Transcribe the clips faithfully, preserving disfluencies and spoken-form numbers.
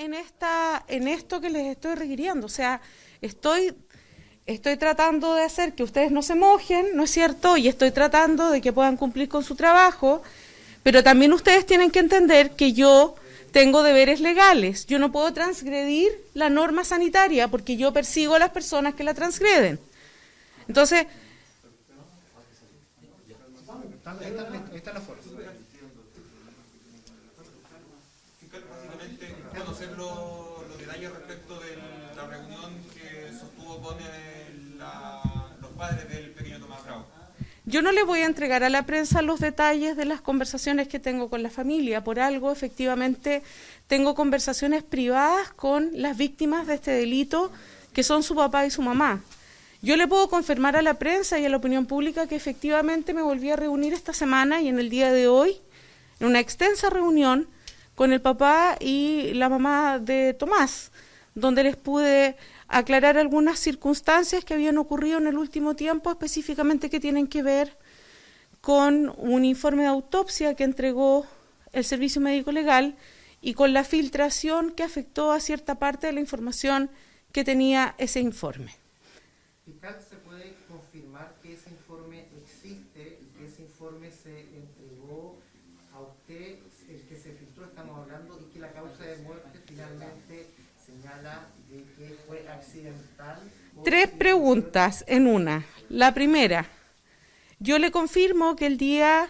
en, esta, en esto que les estoy requiriendo. O sea, estoy, estoy tratando de hacer que ustedes no se mojen, ¿no es cierto? Y estoy tratando de que puedan cumplir con su trabajo, pero también ustedes tienen que entender que yo tengo deberes legales. Yo no puedo transgredir la norma sanitaria porque yo persigo a las personas que la transgreden. Entonces... Está la fuerza. Básicamente, conocer los, los detalles respecto de la reunión que sostuvo con el, la, los padres del pequeño Tomás Bravo. Yo no le voy a entregar a la prensa los detalles de las conversaciones que tengo con la familia. Por algo, efectivamente, tengo conversaciones privadas con las víctimas de este delito, que son su papá y su mamá. Yo le puedo confirmar a la prensa y a la opinión pública que efectivamente me volví a reunir esta semana y en el día de hoy, en una extensa reunión con el papá y la mamá de Tomás, donde les pude aclarar algunas circunstancias que habían ocurrido en el último tiempo, específicamente que tienen que ver con un informe de autopsia que entregó el Servicio Médico Legal y con la filtración que afectó a cierta parte de la información que tenía ese informe. Fiscal, ¿se puede confirmar que ese informe existe y que ese informe se entregó a usted, el que se filtró, estamos hablando, y que la causa de muerte finalmente señala de que fue accidental? Tres preguntas en una. La primera, yo le confirmo que el día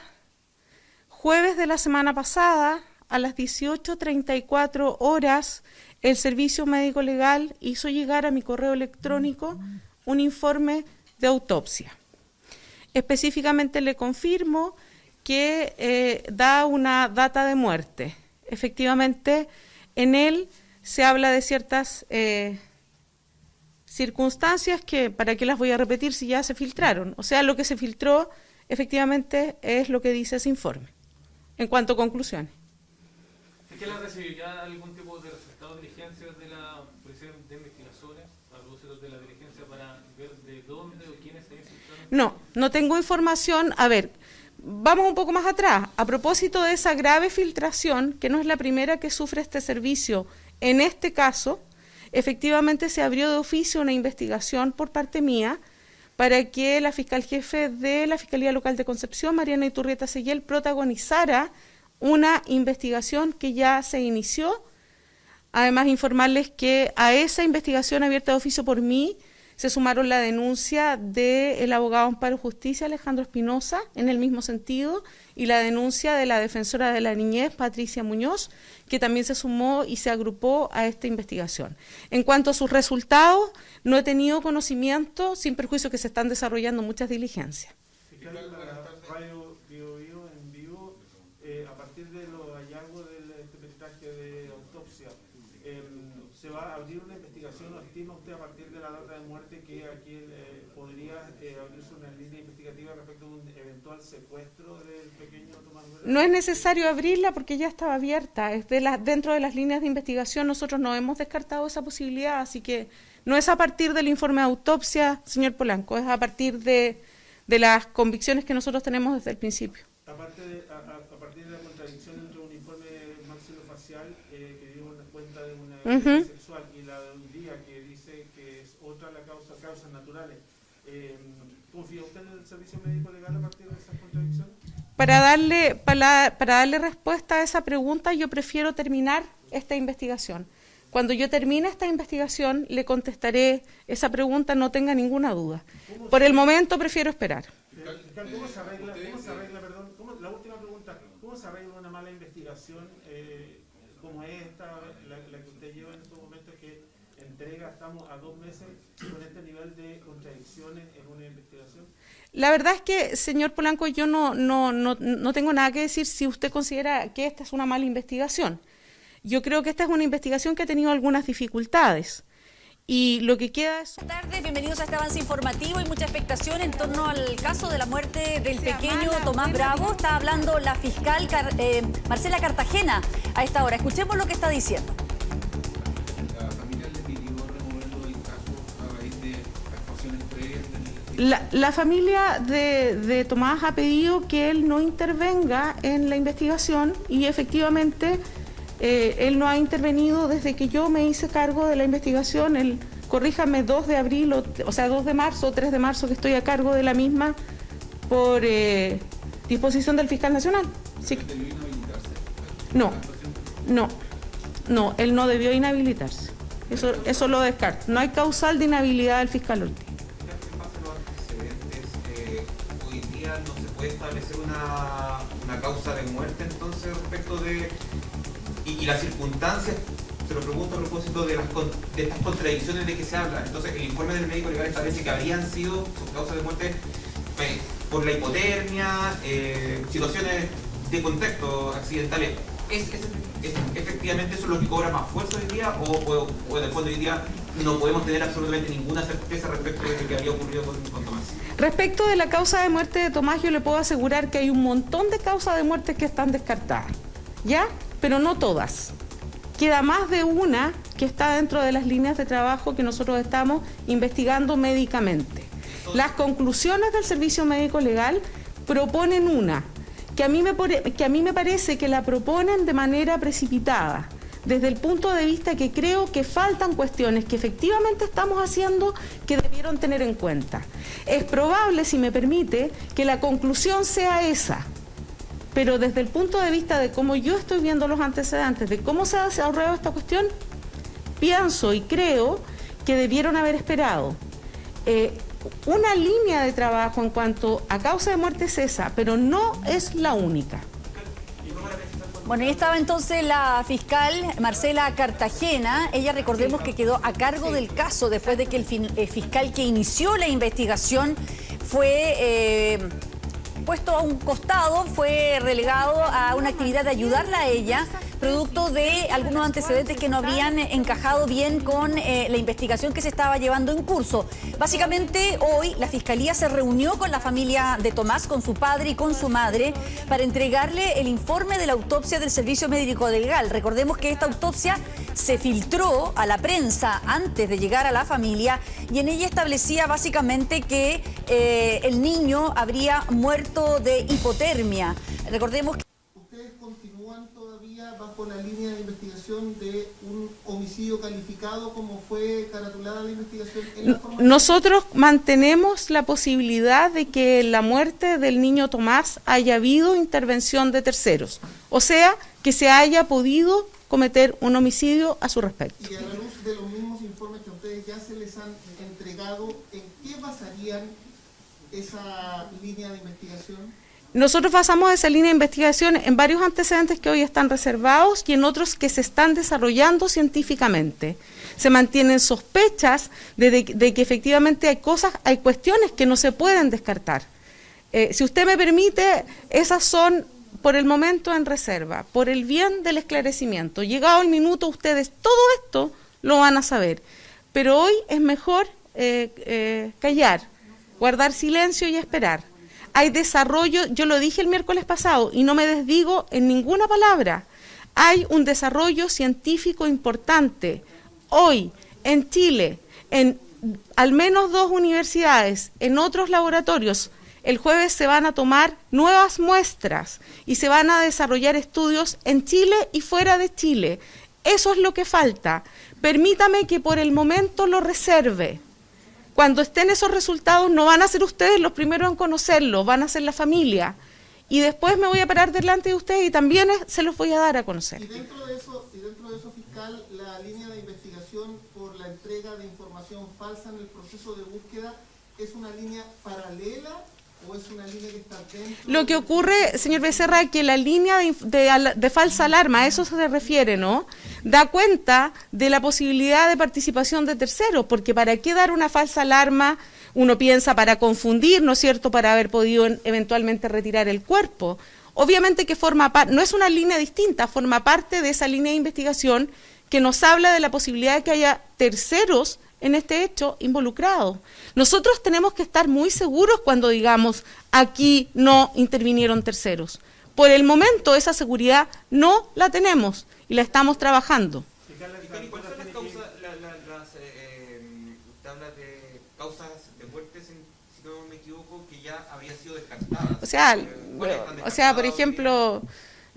jueves de la semana pasada, a las dieciocho treinta y cuatro horas, el Servicio Médico Legal hizo llegar a mi correo electrónico un informe de autopsia. Específicamente le confirmo que eh, da una data de muerte. Efectivamente, en él se habla de ciertas eh, circunstancias que, ¿para qué las voy a repetir si ya se filtraron? O sea, lo que se filtró efectivamente es lo que dice ese informe, en cuanto a conclusiones. ¿Es que la recibiría algún tipo de resultado de diligencias de la Policía de Investigaciones, a propósito de la diligencia, para ver de dónde o quiénes se infiltraron? No, no tengo información. A ver, vamos un poco más atrás. A propósito de esa grave filtración, que no es la primera que sufre este servicio, en este caso, efectivamente se abrió de oficio una investigación por parte mía para que la fiscal jefe de la Fiscalía Local de Concepción, Mariana Iturrieta Seguel, protagonizara una investigación que ya se inició. Además, informarles que a esa investigación abierta de oficio por mí se sumaron la denuncia del abogado Amparo Justicia, Alejandro Espinosa, en el mismo sentido, y la denuncia de la defensora de la niñez, Patricia Muñoz, que también se sumó y se agrupó a esta investigación. En cuanto a sus resultados, no he tenido conocimiento, sin perjuicio que se están desarrollando muchas diligencias. Radio Bio Bio en vivo, eh, a partir de los hallazgos del este peritaje de autopsia, eh, ¿se va a abrir una investigación o estima usted a partir de la data de muerte que aquí eh, podría eh, abrirse una línea investigativa respecto a un eventual secuestro del pequeño Tomás Bravo? No es necesario abrirla porque ya estaba abierta. Es de la, dentro de las líneas de investigación nosotros no hemos descartado esa posibilidad, así que no es a partir del informe de autopsia, señor Polanco, es a partir de, de las convicciones que nosotros tenemos desde el principio. Aparte de, a, a, a partir de la contradicción entre un informe maxilofacial eh, que dio una cuenta de una Uh-huh. sexual y la de un día que dice que es otra la causa, causas naturales, eh, ¿confía usted en el servicio médico legal a partir de esas contradicciones? Para darle, para, para darle respuesta a esa pregunta, yo prefiero terminar esta investigación. Cuando yo termine esta investigación, le contestaré esa pregunta, no tenga ninguna duda. Por el momento, prefiero esperar. ¿Cómo se arregla, cómo se arregla, perdón, cómo, la última pregunta, ¿cómo se arregla una mala investigación eh, como esta, la, la que usted lleva en estos momentos, que entrega, estamos a dos meses con este nivel de contradicciones en una investigación? La verdad es que, señor Polanco, yo no, no, no, no tengo nada que decir si usted considera que esta es una mala investigación. Yo creo que esta es una investigación que ha tenido algunas dificultades. Y lo que queda es... Buenas tardes, bienvenidos a este avance informativo. Hay mucha expectación en torno al caso de la muerte del pequeño Tomás Bravo. Está hablando la fiscal Car eh, Marcela Cartagena a esta hora. Escuchemos lo que está diciendo. La familia le pidió removerlo del caso a raíz de actuaciones previas del... La, la familia de, de Tomás ha pedido que él no intervenga en la investigación y efectivamente eh, él no ha intervenido desde que yo me hice cargo de la investigación, el, corríjame, dos de abril, o, o sea, dos de marzo o tres de marzo que estoy a cargo de la misma por eh, disposición del fiscal nacional. Sí. No, no, no, él no debió inhabilitarse. Eso, eso lo descarto. No hay causal de inhabilidad del fiscal Ortiz. Eh, hoy día no se puede establecer una, una causa de muerte entonces respecto de... Y, y las circunstancias, se lo pregunto a propósito de, las, de estas contradicciones de que se habla. Entonces el informe del médico legal establece que habrían sido sus causas de muerte eh, por la hipotermia, eh, situaciones de contexto accidentales. ¿Es, es, es, efectivamente eso es lo que cobra más fuerza hoy día o, o, o en el fondo hoy día no podemos tener absolutamente ninguna certeza respecto de lo que había ocurrido con, con Tomás? Respecto de la causa de muerte de Tomás, yo le puedo asegurar que hay un montón de causas de muerte que están descartadas, ¿ya? Pero no todas. Queda más de una que está dentro de las líneas de trabajo que nosotros estamos investigando médicamente. Las conclusiones del Servicio Médico Legal proponen una, que a mí me, que a mí me parece que la proponen de manera precipitada, desde el punto de vista que creo que faltan cuestiones que efectivamente estamos haciendo que debieron tener en cuenta. Es probable, si me permite, que la conclusión sea esa, pero desde el punto de vista de cómo yo estoy viendo los antecedentes, de cómo se ha desarrollado esta cuestión, pienso y creo que debieron haber esperado. Eh, Una línea de trabajo en cuanto a causa de muerte es esa, pero no es la única. Bueno, ahí estaba entonces la fiscal Marcela Cartagena. Ella, recordemos que quedó a cargo del caso después de que el, fin, el fiscal que inició la investigación fue eh, puesto a un costado, fue relegado a una actividad de ayudarla a ella, producto de algunos antecedentes que no habrían encajado bien con eh, la investigación que se estaba llevando en curso. Básicamente, hoy la Fiscalía se reunió con la familia de Tomás, con su padre y con su madre, para entregarle el informe de la autopsia del Servicio Médico Legal. Recordemos que esta autopsia se filtró a la prensa antes de llegar a la familia y en ella establecía básicamente que eh, el niño habría muerto de hipotermia. Recordemos que bajo la línea de investigación de un homicidio calificado, como fue caratulada la investigación en la forma... Nosotros mantenemos la posibilidad de que en la muerte del niño Tomás haya habido intervención de terceros, o sea, que se haya podido cometer un homicidio a su respecto. Y a la luz de los mismos informes que a ustedes ya se les han entregado, ¿en qué basarían esa línea de investigación? Nosotros basamos esa línea de investigación en varios antecedentes que hoy están reservados y en otros que se están desarrollando científicamente. Se mantienen sospechas de, de, de que efectivamente hay cosas, hay cuestiones que no se pueden descartar. Eh, si usted me permite, esas son por el momento en reserva, por el bien del esclarecimiento. Llegado el minuto, ustedes todo esto lo van a saber. Pero hoy es mejor eh, eh, callar, guardar silencio y esperar. Hay desarrollo, yo lo dije el miércoles pasado y no me desdigo en ninguna palabra, hay un desarrollo científico importante. Hoy, en Chile, en al menos dos universidades, en otros laboratorios, el jueves se van a tomar nuevas muestras y se van a desarrollar estudios en Chile y fuera de Chile. Eso es lo que falta. Permítame que por el momento lo reserve. Cuando estén esos resultados no van a ser ustedes los primeros en conocerlo, van a ser la familia. Y después me voy a parar delante de ustedes y también se los voy a dar a conocer. Y dentro de eso, y dentro de eso, fiscal, la línea de investigación por la entrega de información falsa en el proceso de búsqueda, ¿es una línea paralela o es una línea que está dentro? Lo que ocurre, señor Becerra, es que la línea de, de, de falsa alarma, a eso se refiere, ¿no?, da cuenta de la posibilidad de participación de terceros, porque ¿para qué dar una falsa alarma? Uno piensa para confundir, ¿no es cierto?, para haber podido eventualmente retirar el cuerpo. Obviamente que forma parte, no es una línea distinta, forma parte de esa línea de investigación que nos habla de la posibilidad de que haya terceros en este hecho involucrados. Nosotros tenemos que estar muy seguros cuando digamos aquí no intervinieron terceros. Por el momento esa seguridad no la tenemos y la estamos trabajando. ¿Cuáles son las causas, la, la, las, eh, usted habla de causas de muerte, si no me equivoco, que ya habrían sido descartadas? O sea, eh, o sea, por ejemplo,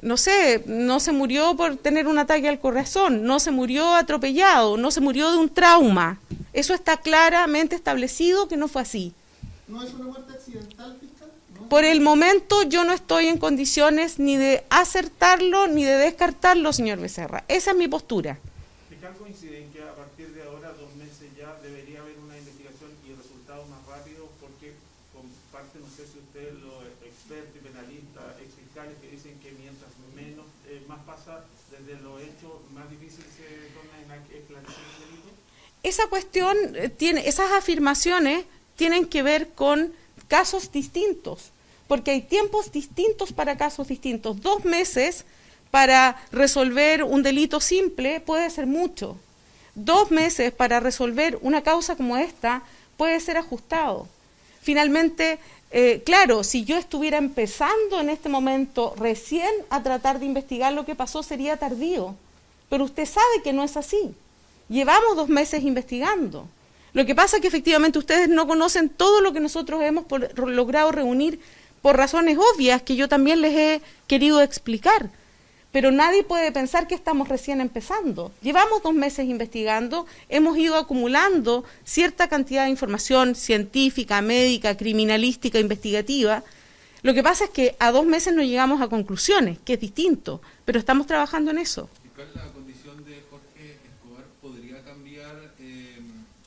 no sé, no se murió por tener un ataque al corazón, no se murió atropellado, no se murió de un trauma. Eso está claramente establecido que no fue así. ¿No es una muerte accidental, fiscal? ¿No? Por el momento yo no estoy en condiciones ni de acertarlo ni de descartarlo, señor Becerra. Esa es mi postura. Fiscal, coincide en que a partir de ahora, dos meses ya, debería haber una investigación y resultados más rápidos, porque comparte, no sé si ustedes, los expertos y penalistas, exfiscales, que dicen que mientras menos, eh, más pasa desde los hechos, más difícil se torna en esclarecer el delito. Esa cuestión, eh, tiene, esas afirmaciones tienen que ver con casos distintos, porque hay tiempos distintos para casos distintos. Dos meses para resolver un delito simple puede ser mucho. Dos meses para resolver una causa como esta puede ser ajustado. Finalmente, eh, claro, si yo estuviera empezando en este momento recién a tratar de investigar lo que pasó, sería tardío. Pero usted sabe que no es así. Llevamos dos meses investigando. Lo que pasa es que efectivamente ustedes no conocen todo lo que nosotros hemos por, logrado reunir por razones obvias que yo también les he querido explicar. Pero nadie puede pensar que estamos recién empezando. Llevamos dos meses investigando, hemos ido acumulando cierta cantidad de información científica, médica, criminalística, investigativa. Lo que pasa es que a dos meses no llegamos a conclusiones, que es distinto, pero estamos trabajando en eso. La condición de Jorge Escobar podría cambiar eh,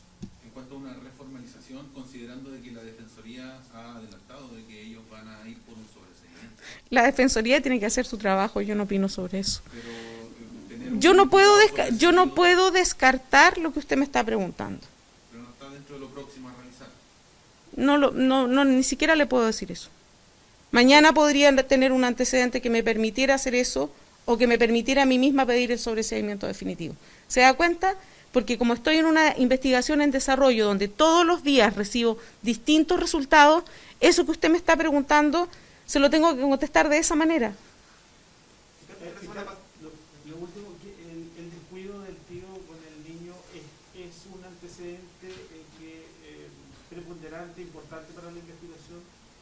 en cuanto a una reformalización, considerando de que la Defensoría ha adelantado de que ellos van a ir por un sobreseimiento. La Defensoría tiene que hacer su trabajo, yo no opino sobre eso. Pero, eh, tener yo, no puedo desca yo no puedo descartar lo que usted me está preguntando. Pero no está dentro de lo próximo a realizar. No, lo, no, no, ni siquiera le puedo decir eso. Mañana podría tener un antecedente que me permitiera hacer eso, o que me permitiera a mí misma pedir el sobreseimiento definitivo. ¿Se da cuenta? Porque como estoy en una investigación en desarrollo donde todos los días recibo distintos resultados, eso que usted me está preguntando se lo tengo que contestar de esa manera. Lo, lo último, el, el descuido del tío con el niño es, es un antecedente eh, que, eh, preponderante, importante para la investigación.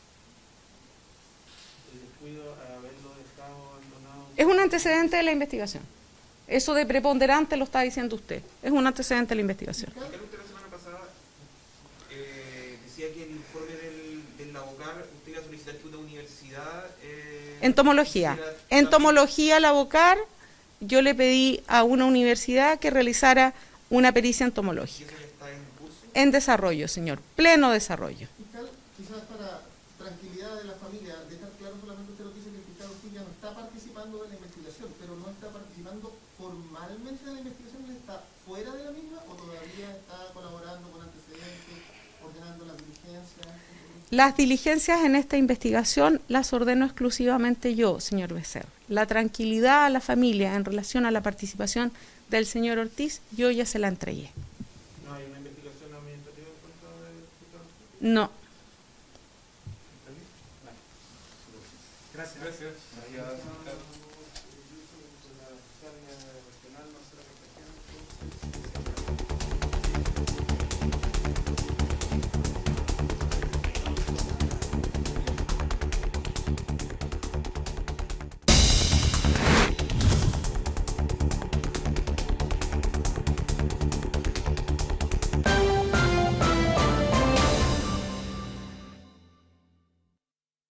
El descuido a haberlo dejado abandonado. Es un antecedente de la investigación. Eso de preponderante lo está diciendo usted. Es un antecedente de la investigación. Usted la semana pasada eh, decía que el informe del, del Labocar, usted iba a solicitar que una universidad... Eh, Entomología. Entomología Labocar, yo le pedí a una universidad que realizara una pericia entomológica. ¿Y eso ya está en curso? En desarrollo, señor. Pleno desarrollo. Fiscal, quizás para tranquilidad de la familia, dejar claro solamente usted lo que dice que el fiscal Ortiz ya no está participando de la investigación, pero no está participando formalmente de la investigación, ¿está fuera de la misma o todavía está colaborando con antecedentes, ordenando las diligencias? Las diligencias en esta investigación las ordeno exclusivamente yo, señor Becerra. La tranquilidad a la familia en relación a la participación del señor Ortiz, yo ya se la entregué. ¿No hay una investigación administrativa en contra del fiscal Ortiz? No. Gracias. Gracias. La fiscalía regional, Marcela Castañeda.